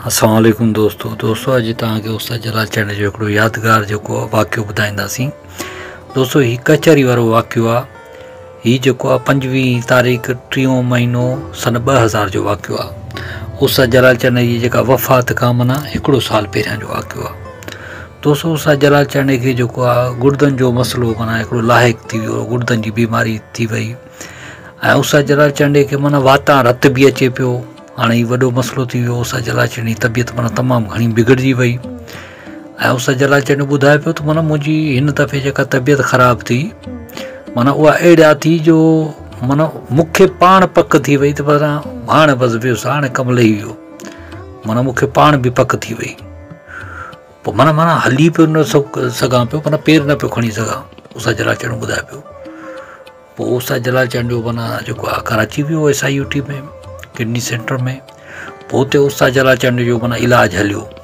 अस्सलाम वालेकुम दोस्तों अॼु तव्हांखे उस्ताद जलाल चैनल जो हिकिड़ो यादगार जेको वाक़ियो ॿुधाईंदासीं। दोस्तों हीउ कचहरी वारो वाक़ियो आहे। हीउ जेको आहे 25 तारीख़ 3 महीनो सन 2000 जो वाक़ियो आहे। उस्ताद जलाल चैनल जी जेका वफ़ात खां माना हिकिड़ो साल पहिरियां जो वाक़ियो आहे। दोस्तों उस्ताद जलाल चैनल खे जेको आहे गुर्दनि जो मसइलो माना हिकिड़ो लाहिक़ थी वियो, गुर्दनि जी बीमारी थी वई ऐं उस्ताद जलाल चैनल खे माना वाता रत बि अचे पियो। हाँ ही वो मसलो थी वो उस्ताद जलाल चैन जी तबियत माना तमाम घनी बिगड़जी वही। उस्ताद जलाल चैन बुधाए पे तो माना मुझी इन दफ़े जका तबियत ख़राब थी माना वह एड़ा थी जो माना मुख्य पान पक थी वही तो पर हाँ बस वियुसि हाँ कम लही वियो माना मुख्य पान भी पक थी वही पोइ माना माना हली पे न सघां पियो माना पेर न पे खणी सघां। उस्ताद जलाल चैन बुधाए पियो। पोइ उस्ताद जलाल चैन जो माना जेको आहे कराची वियो SIUT में किडनी सेंटर में। पोइ उस्ताद जलाल चैन जो माना इलाज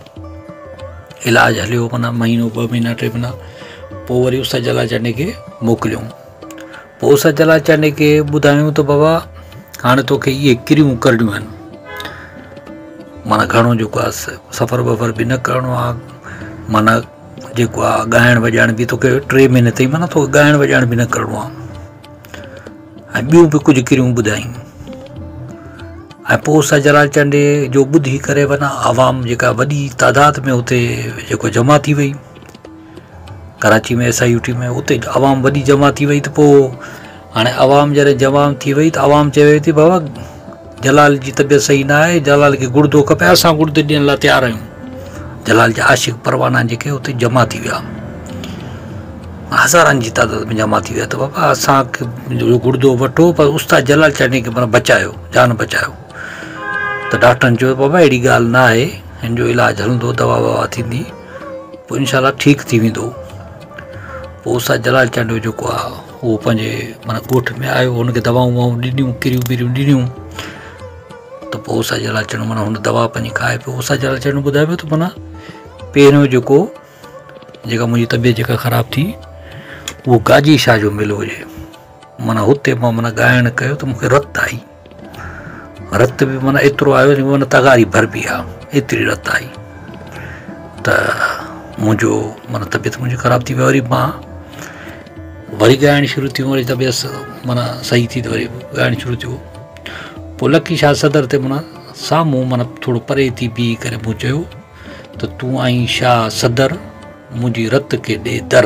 हलियो माना महीनो 2 महीना 3 महीना। पोइ वरी उस्ताद जलाल चैन के मोकिलियूं। पोइ उस्ताद जलाल चैन के ॿुधायूं तो बाबा हाणे तोखे इहे किरियूं करणियूं आहिनि माना घणो जेको आहे सफ़र वफ़र बि न करिणो आहे माना जेको आहे ॻाइण वॼाइण बि तोखे 3 महीने ताईं माना तोखे ॻाइण वॼाइण बि न करिणो आहे ऐं ॿियूं बि कुझु किरियूं ॿुधायूं। ऐं पोइ उस्ताद जलाल चैन जो ॿुधी करे माना आवाम जेका वॾी तादाद में उते जेको जमा थी वई कराची में SIUT में उते आवाम वॾी जमा थी वई। तो पोइ हाणे आवाम जॾहिं जमा थी वई तो आवाम चवे थी बाबा जलाल जी तबियत सही न आहे, जलाल खे गुर्दो खपे, असां गुर्दो ॾियण लाइ तयारु आहियूं। जलाल जा आशिक़ परवाना जेके उते जमा थी विया हज़ारनि जी तादाद में जमा थी विया। तो बाबा असांखे गुर्दो वठो पर उस्ताद जलाल चैन खे माना बचायो, जान बचायो। तो डॉक्टरनि चयो बाबा अहिड़ी ॻाल्हि न आहे, हिन जो इलाजु हलंदो, दवा ववा थींदी, पोइ इंशाल्लाह ठीकु थी वेंदो। पोइ उस्ताद जलाल चैन जो जेको आहे उहो पंहिंजे माना ॻोठ में आयो, हुनखे दवाऊं ववाऊं ॾिनियूं, किरियूं बिरियूं ॾिनियूं। तो पोइ उस्ताद जलाल चैन माना हुन दवा पंहिंजी खाए पियो। उस्ताद जलाल चैन ॿुधाए पियो त माना पहिरियों जेका मुंहिंजी तबियत जेका ख़राबु थी उहो गाजी शाह जो मेलो हुजे माना हुते मां माना ॻाइण कयो त मूंखे रत आई, रत भी माना एतिरो आयो माना तगारी भरबी आहे, एतिरी रत आई। त मुंहिंजो माना तबियत मुंहिंजी ख़राब थी वई। वरी ॻाइण शुरू थियो, वरी तबियत माना सही थी त वरी ॻाइण शुरू थियो। पोइ लकी शाह सदर ते माना साम्हूं माना थोरो परे थी बीही करे मूं चयो त तूं आई शाह सदर मुंहिंजी रत खे ॾे दर।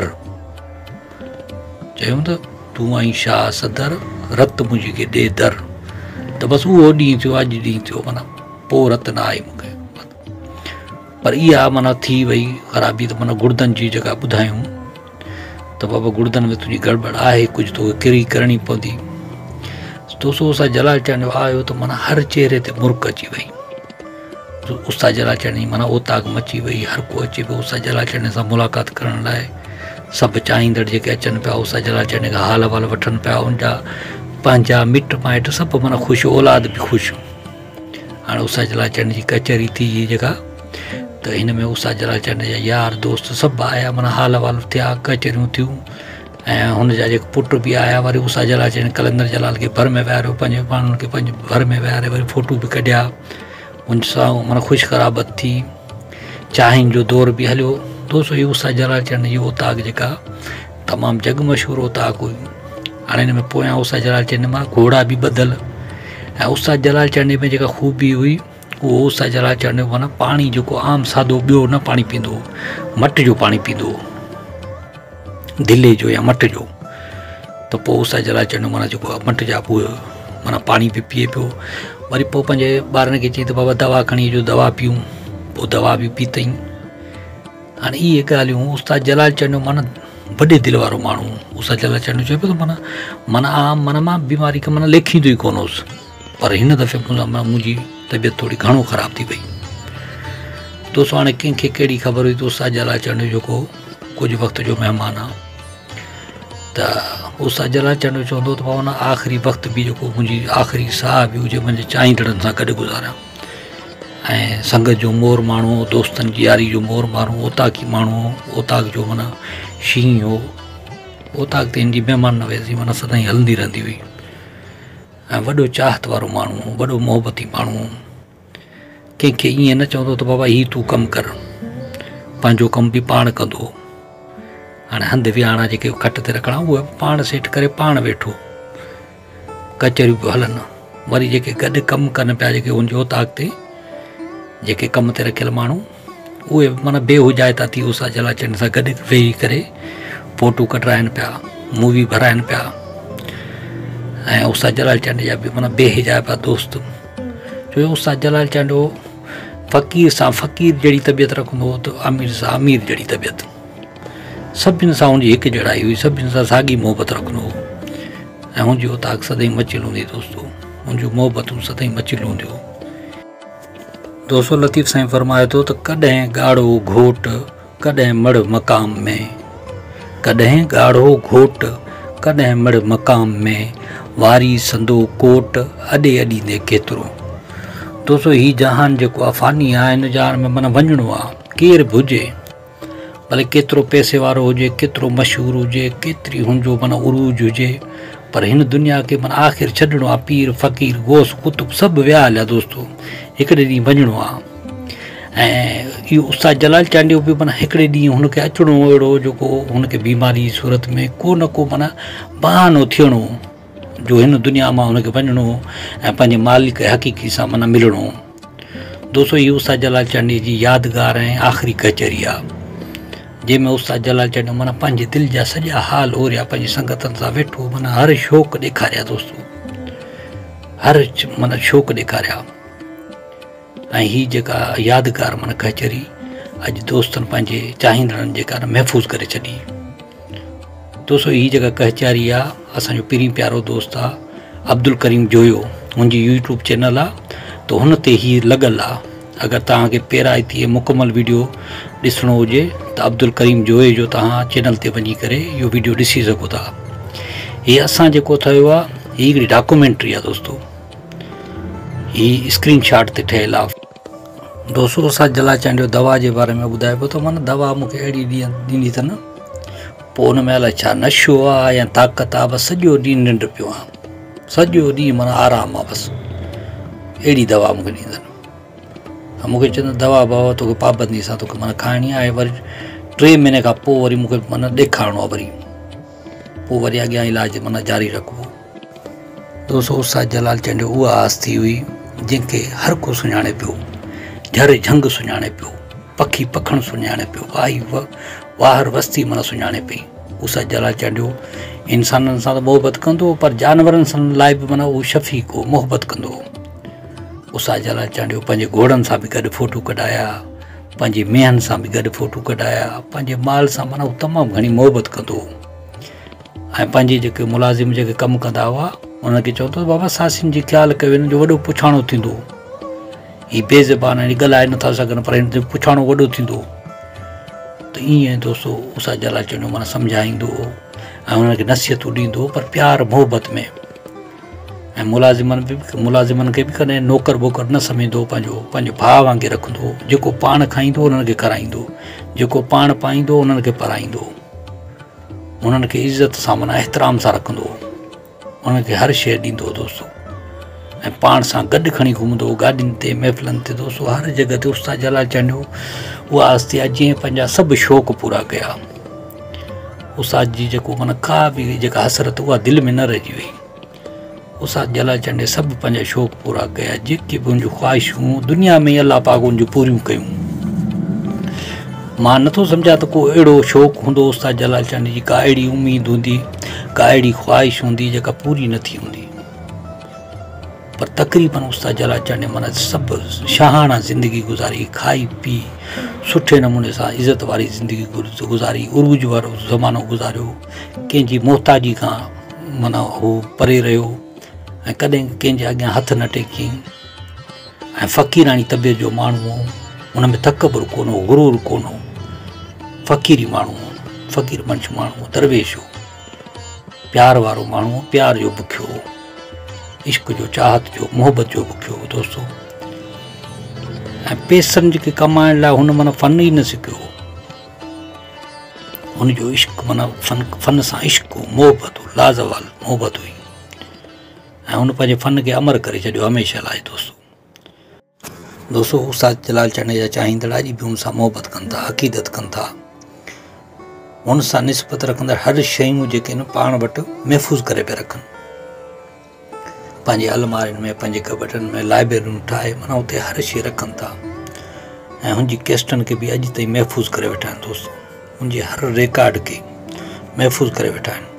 चयूं त तूं आई शाह सदर रत मुंहिंजी खे ॾे दर। तो बस वो ॾींहुं थियो, अॼु ॾींहुं थियो माना पोइ रत न आई मूंखे। पर इहा माना थी वई ख़राबी त माना गुर्दनि जी जेका ॿुधायूं त बाबा गुर्दनि में तुंहिंजी गड़बड़ आहे, कुझु तोखे किरी करणी पवंदी। दोस्तों उस्ताद जलाल चैन आयो त माना हर चेहरे ते मुर्क अची वई। उस्ताद जलाल चैन जी माना ओताक मची वई, हर को अचे पियो उस्ताद जलाल चैन सां मुलाक़ात करण लाइ। सभु चाहींदड़ जेके अचनि पिया उस्ताद जलाल चैन खां हाल वाल वठनि पिया, उनजा पंहिंजा मिट माइट सभु माना ख़ुशि, औलाद बि ख़ुशि। हाणे उस्ताद जलाल चैन जी कचहरी थी जेका त हिन में उस्ताद जलाल चैन जा यार दोस्त सभु आया, माना हाल वाल थिया, कचहरियूं थियूं ऐं हुनजा जेके पुट बि आया। वरी उस्ताद जलाल चैन कलंदर जलाल खे भर में विहारियो, पंहिंजे माण्हुनि खे पंहिंजे भर में विहारे वरी फ़ोटू बि कढिया। उन सां माना ख़ुशि ख़राबत थी, चांहिनि जो दौर बि हलियो। दोस्तों हीअ उस्ताद जलाल चैन जी ओताक जेका तमामु जग मशहूरु ओताक हुई। हाणे हिन में पोयां उस्ताद जलाल चैन मां घोड़ा बि ॿधल ऐं उस्ताद जलाल चैन में जेका ख़ूबी हुई उहो उस्ताद जलाल चैन माना पाणी जेको आम सादो ॿियो न पाणी पींदो हो, मट जो पाणी पींदो हो, दिले जो या मट जो। त पोइ उस्ताद जलाल चैन माना जेको आहे मट जा पोइ माना पाणी बि पीए पियो। वरी पोइ पंहिंजे ॿारनि खे चई त बाबा दवा खणी अचो, दवा पियूं। पोइ दवा बि पीतई। हाणे इहे ॻाल्हियूं उस्ताद जलाल चैन माना वॾे दिलि वारो माण्हू। उस्ताद जलाल चैन चए पियो त माना आम माना मां बीमारी खे माना लेखींदो ई कोन हुउसि, पर हिन दफ़े मुंहिंजी तबियत थोरी घणो ख़राबु थी वई। दोस्तों हाणे कंहिंखे कहिड़ी ख़बर हुई त उस्ताद जलाल चैन जेको कुझु वक़्त जो महिमान आहे त उस्ताद जलाल चैन चवंदो त माना आख़िरी वक़्तु बि जेको मुंहिंजी आख़िरी साह बि हुजे मुंहिंजे चाहींदड़नि सां गॾु गुज़ारियां ऐं संगत जो मोर माण्हू, दोस्तनि जी यारी जो मोर माण्हू, ओताकी माण्हू, ओताक जो माना शींहुं हो। ओताक ते हिन जी महिमान नवेज़ी माना सदाईं हलंदी रहंदी हुई ऐं वॾो चाहत वारो माण्हू, वॾो मोहबती माण्हू, कंहिंखे ईअं न चवंदो त बाबा हीउ तूं कमु कर, पंहिंजो कमु बि पाण कंदो। हाणे हंधि विहाणा जेके खट ते रखणा उहे पाण सेट करे पाण वेठो, कचहरियूं पियूं हलनि। वरी जेके गॾु कमु कनि पिया, जेके हुनजे उताक ते जेके कम ते रखियल माण्हू, उहे माना बेहुजाए था थी उषा जलालचंद सां गॾु वेही करे फ़ोटू कढाइनि पिया, मूवी भराइनि पिया। ऐं उषा जलालचंद जा बि माना बेहिजाए पिया दोस्त। छो उषा जलालचंद फ़क़ीर सां फ़क़ीर जहिड़ी तबियत रखंदो हो, त अमीर सां अमीर जहिड़ी तबियत। सभिनि सां हुनजी हिकु जहिड़ाई हुई, सभिनि सां साॻी मोहबत रखंदो हो। ऐं हुनजी उताक सदाईं मचियलु हूंदी दोस्तो, हुनजूं मोहबतूं सदाईं मचियलु हूंदियूं। दोस्तो लतीफ़ साईं फरमाए थो त कॾहिं ॻाढ़ो घोट कॾहिं मड़ मक़ाम में, कॾहिं ॻाढ़ो घोट कॾहिं मड़ मक़ाम में, वारी संदो कोट अॾे अॾींदे केतिरो। दोस्तो हीउ जहान जेको आहे फ़ानी आहे, हिन जहान में माना वञिणो आहे, केरु बि हुजे, भले केतिरो पैसे वारो हुजे, केतिरो मशहूरु हुजे, केतिरी हुनजो माना उरूज हुजे, पर हिन दुनिया खे माना आख़िर छॾिणो आहे। पीर फ़क़ीर गोस कुतुब सभु विया हलिया दोस्तो, हिकिड़े ॾींहुं वञिणो आहे। ऐं इहो उस्ताद जलालचंद जो बि माना हिकिड़े ॾींहुं हुनखे अचिणो अहिड़ो जेको हुनखे बीमारी सूरत में को न को माना बहानो थियणो जो हिन दुनिया मां हुनखे वञिणो ऐं पंहिंजे मालिक हक़ीक़ी सां माना मिलणो। दोस्तो इहो उस्ताद जलालचंद जी यादगार ऐं आख़िरी कचहरी आहे, जंहिंमें उस्ताद जलालचंद माना पंहिंजे दिलि जा सॼा हाल ओरिया, पंहिंजी संगतनि सां वेठो, माना हर शौक़ु ॾेखारिया दोस्तो, हर माना शौक़ु ॾेखारिया। ऐं हीअ जेका यादगार माना कचहरी अॼु दोस्तनि पंहिंजे चाहींदड़नि जेका महफ़ूज़ करे छॾी। दोस्तो हीअ जेका कचहरी आहे, असांजो पहिरीं प्यारो दोस्त आहे अब्दुल करीम जोयो, हुनजी यूट्यूब चैनल आहे, त हुन ते हीअ लॻल आहे। अगरि तव्हांखे पहिरां मुकमल वीडियो ॾिसणो हुजे त अब्दुल करीम जोए जो तव्हां चैनल ते वञी करे इहो वीडियो ॾिसी सघो था। हीअ असां जेको ठहियो आहे, हीअ हिकिड़ी डॉक्यूमेंट्री आहे दोस्तो, हीअ स्क्रीन शॉट ते ठहियलु आहे। दोस्तो उस्ताद जलालचंद जो दवा जे बारे में ॿुधाए पियो त माना दवा मूंखे अहिड़ी ॾींदी अथनि, पोइ हुन में अलाए छा नशो आहे या ताक़त आहे, बसि सॼो ॾींहुं निंड पियो आहे, सॼो ॾींहुं माना आराम आहे, बसि अहिड़ी दवा मूंखे ॾींदनि। मूंखे चवंदा दवा बाबा तोखे पाबंदी सां तोखे माना खाइणी आहे, वरी 3 महीने खां पोइ वरी मूंखे माना ॾेखारिणो आहे, पोइ वरी अॻियां इलाज माना जारी रखिबो। दोस्तो उस्ताद जलालचंद जो उहा हस्ती हुई जंहिंखे हर को सुञाणे पियो, झर झंग सुञाणे पियो, पखी पखण सुञाणे पियो, वाही वाहर वस्ती माना सुञाणे पई। उस्ताद जलालचंद जो इंसाननि सां त मोहबत कंदो, पर जानवरनि सां लाइ बि माना उहो शफ़ीक़ हो, मोहबत कंदो। उस्ताद जलालचंद जो पंहिंजे घोड़नि सां बि गॾु फ़ोटू कढाया, पंहिंजे मेहनि सां बि गॾु फ़ोटू कढाया, पंहिंजे माल सां माना उहो तमामु घणी मोहबत कंदो। ऐं पंहिंजे जेके मुलाज़िम जेके कमु कंदा हुआ उनखे चवंदो बाबा सासिन जी ख़्यालु कयो, हिन जो वॾो पुछाणो थींदो, हीअ बेज़बान आहिनि, ॻाल्हाए नथा सघनि, पर हिन जो पुछाणो वॾो थींदो। त ईअं दोस्तो उस्ताद जलालचंद माना सम्झाईंदो ऐं हुनखे नसीहतूं ॾींदो, पर प्यार मोहबत में। ऐं मुलाज़िमनि खे बि कॾहिं नौकर वोकर न सम्झंदो, पंहिंजो भाउ वांगुरु रखंदो। जेको पाण खाईंदो उन्हनि खे खाराईंदो, जेको पाण पाईंदो उन्हनि खे पाराईंदो, उन्हनि खे इज़त सां माना एतिराम सां रखंदो, उन्हनि खे हर शइ ॾींदो दोस्तो। ऐं पाण सां गॾु खणी घुमंदो गाॾियुनि ते, महफ़िलनि ते दोस्तो, हर जॻह ते उस्ताद जलालचंद जो उहा हस्ती आहे जीअं पंहिंजा सभु शौक़ु पूरा कया। उस्ताद जी जेको माना का बि जेका हसरत उहा दिलि में न रहिजी वई। उस्ताद जलालचंद सभु पंहिंजा शौक़ु पूरा कया, जेके बि हुनजूं ख़्वाहिशूं दुनिया में अलाह पाक हुनजूं पूरियूं कयूं। मां नथो सम्झां त को अहिड़ो शौक़ु हूंदो उस्ताद जलालचंद जी, का अहिड़ी उमेदु हूंदी, का अहिड़ी ख़्वाहिश हूंदी जेका पूरी न थी हूंदी। पर तक़रीबन उस्ताद जलालचंद माना सभु शाहाना ज़िंदगी गुज़ारी, खाई पी सुठे नमूने सां इज़त वारी ज़िंदगी गुज़ारी, उरूज वारो ज़मानो गुज़ारियो, कंहिंजी मोहताजी खां माना हू परे रहियो ऐं कॾहिं कंहिंजे अॻियां हथ न टेकियईं। ऐं फ़क़ीराणी तबियत जो माण्हू हो, हुन में तकबुर कोन हो, गुरूर कोन हो, फ़क़ीरी माण्हू हो, फ़क़ीर मंश माण्हू, दरवेश हो, प्यार वारो माण्हू, प्यार जो बुखियो हो, इश्क जो, चाहत जो, मोहबत जो बुखियो हो दोस्तो। ऐं पैसनि जेके कमाइण लाइ हुन माना फ़न ई न सिखियो, हुनजो इश्क माना फ़न सां इश्क हो, मोहबत हो, लाज़वाल मोहबत हुई। ऐं हुन पंहिंजे फ़न खे अमर करे छॾियो हमेशह लाइ दोस्तो। दोस्तों उस्ताद जलाल चंद जा चाहींदड़ अॼु बि हुन सां मोहबत कनि था, अक़ीदत कनि था, हुन सां निस्बत रखंदड़ हर शयूं जेके आहिनि पाण वटि महफ़ूज़ करे पिया रखनि, पंहिंजे अलमारियुनि में, पंहिंजे कबटनि में, लाइब्रेरियूं ठाहे माना उते हर शइ रखनि था ऐं हुनजी कैस्टनि खे बि अॼु ताईं महफ़ूज़ करे वेठा आहिनि। दोस्तों हुनजे हर रिकॉर्ड खे महफ़ूज़ करे वेठा आहिनि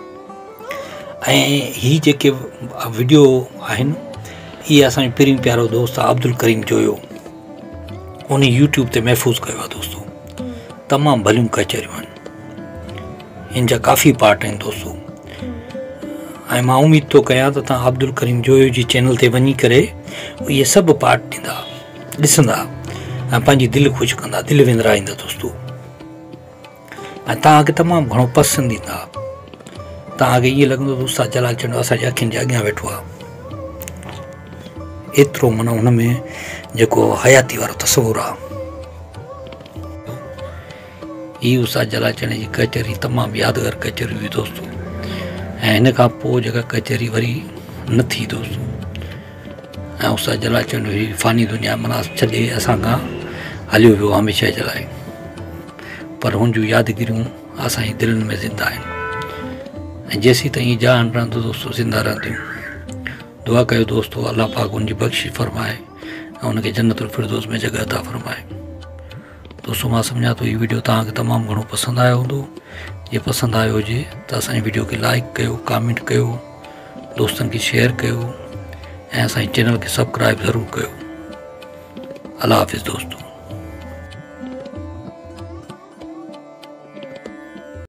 ऐं हीअ जेके वीडियो आहिनि इहे असांजो पहिरियों प्यारो दोस्त अब्दुल करीम जोयो उन यूट्यूब ते महफ़ूज़ कयो आहे। दोस्तों तमामु भलियूं कचहरियूं आहिनि, हिन जा काफ़ी पार्ट आहिनि दोस्तों, ऐं मां उमेद थो कयां त तव्हां अब्दुल करीम जोयो जी चैनल ते वञी करे इहे सभु पार्ट ॾींदा, ॾिसंदा ऐं पंहिंजी दिलि ख़ुशि कंदा, दिलि विंदराईंदा दोस्तों, ऐं तव्हांखे तमामु घणो पसंदि ईंदा। तव्हांखे ईअं लॻंदो त उस्ताद जलाल चंद असांजे अखियुनि जे अॻियां वेठो आहे, एतिरो माना हुन में जेको हयाती वारो तस्वुरु आहे। हीअ उस्ताद जलाल चंद जी कचहरी तमामु यादगार कचहरी हुई दोस्तों, ऐं हिन खां पोइ जेका कचहरी वरी न थी दोस्तों, ऐं उस्ताद जलाल चंद हुई फ़ानी दुनिया माना छॾे असां खां हलियो वियो हमेशह जे लाइ, पर हुन जूं यादगिरियूं असांजी दिलनि में ज़िंदा आहिनि ऐं जेसीं ताईं जान रहंदो दोस्तों ज़िंदा रहंदियूं। दुआ कयो दोस्तों अल्लाह पाक उनजी बख़्शिश फरमाए ऐं उनखे जन्नतुल फिरदौस में जॻह अता फरमाए। दोस्तों मां सम्झां थो हीउ वीडियो तव्हांखे तमामु घणो पसंदि आयो हूंदो, जे पसंदि आयो हुजे त असांजी वीडियो खे लाइक कयो, कमेंट कयो, दोस्तनि खे शेयर कयो ऐं असांजे चैनल खे सब्सक्राइब ज़रूरु कयो। अल्लाह हाफ़िज़ दोस्तों।